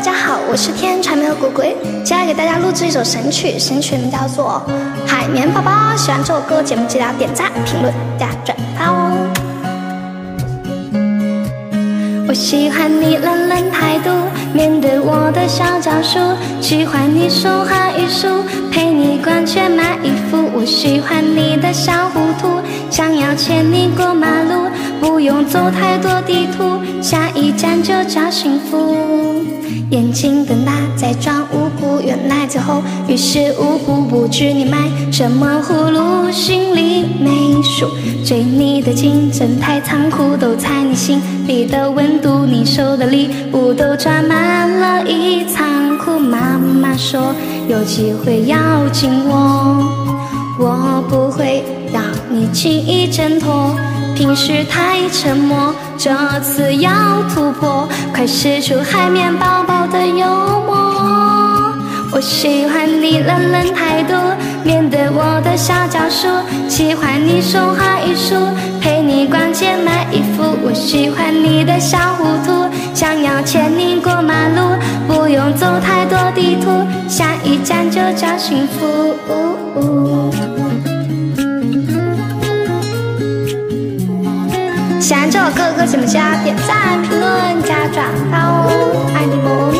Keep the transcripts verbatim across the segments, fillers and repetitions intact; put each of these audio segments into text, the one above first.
家好，我是天长没有鬼鬼，接下来给大家录制一首神曲，神曲名叫做《海绵宝宝》。喜欢这首歌，节目记得要点赞、评论、加转发哦。我喜欢你冷冷态度，面对我的小招数，喜欢你说话语速，陪你逛街买衣服。我喜欢你的小糊涂，想要牵你过马路，不用走太多地图，下一站就叫幸福。眼睛瞪大在装无辜，原来最后于事无补，不知你卖什么葫芦，心里没数。追你的竞争太残酷，都猜你心里的温度，你收的礼物都装满了一仓库。妈妈说有机会要紧我，我不会让你轻易挣脱，平时太沉默，这次要突破，快使出海绵宝宝的幽默。我喜欢你冷冷态度，面对我的小招数，喜欢你说话语速，陪你逛街买衣服。我喜欢你的小糊涂，想要牵你过马路，不用走太多地图，下一站就叫幸福。喜欢这首歌的歌，请们加点赞、评论、加转发哦，爱你们！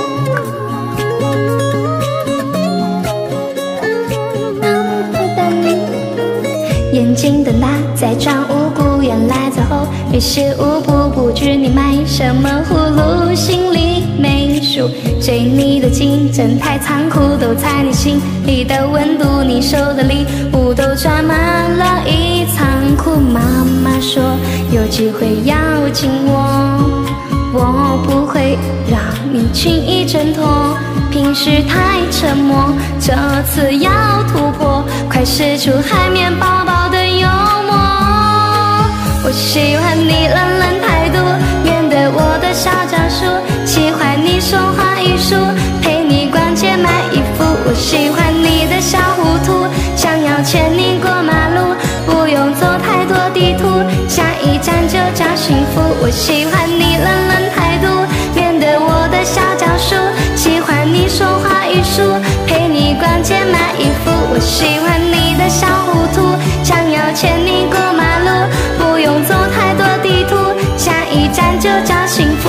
眼睛瞪大在装无辜，原来最后于事无补，不知你卖什么葫芦，心里没数。追你的竞争太残酷，都猜你心里的温度，你收的礼物都装满了一仓库。妈妈说有机会要紧我，我不会让你轻易挣脱，平时太沉默，这次要突破，快使出海绵宝宝的幽默。我喜欢你冷冷态度，面对我的小招数，喜欢你说话语速，陪你逛街买衣服。我喜欢你的小糊涂，想要牵你过马路，不用走太多地图，下一站就叫幸福。我喜欢你冷冷态度，面对我的小招数，喜欢你说话语速，陪你逛街买衣服。我喜欢你的小糊涂，想要牵你过马路，不用走太多地图，下一站就叫幸福。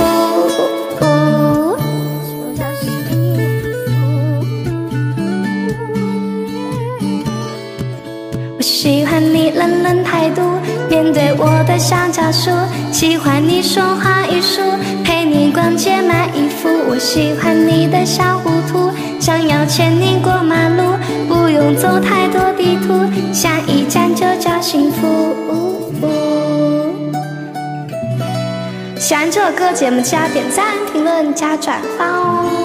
我喜欢你冷冷态度，面对我的小招数，喜欢你说话语速，陪你逛街买衣服。我喜欢你的小糊涂，想要牵你过马路，不用走太多地图，下一站就叫幸福。喜欢这首歌，节目记得点赞、评论、加转发哦。